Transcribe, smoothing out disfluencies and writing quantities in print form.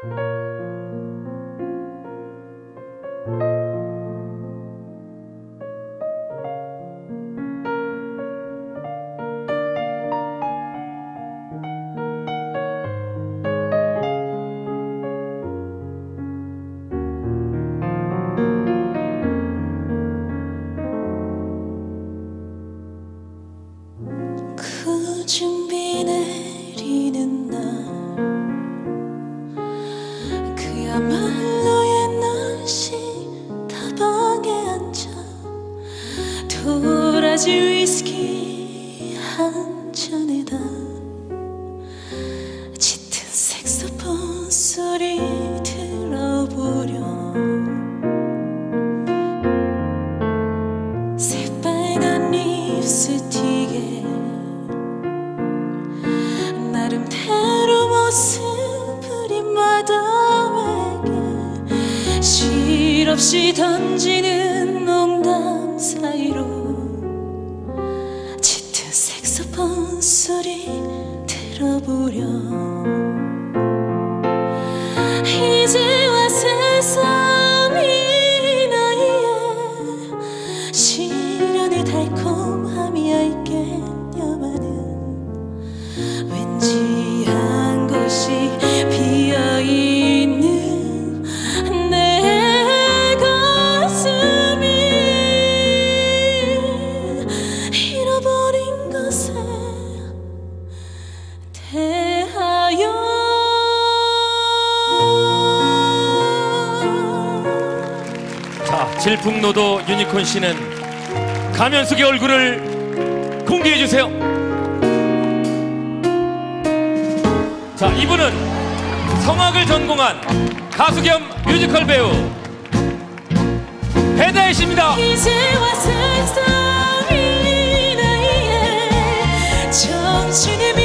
준비 내리는 날 그야말로의 날씨 다방에 앉아 도라지 위스키 한 잔에다 짙은 색소폰 소리 들어보려 새빨간 립스틱에 나름대로 모습을 인 마담에게 실없이 던지는 농담 사이로 짙은 색소폰 소리 들어보려 이제와 세상 이 나이에 시련의 달콤함이야 있겠냐마는 왠지 한 곳이 비어있는 내 가슴이 잃어버린 것에 대하여 자, 질풍노도 유니콘 씨는 가면 속의 얼굴을 공개해 주세요. 자, 이분은 성악을 전공한 가수 겸 뮤지컬 배우 배다혜 씨입니다. 이제와 세상 이 나이에 정신이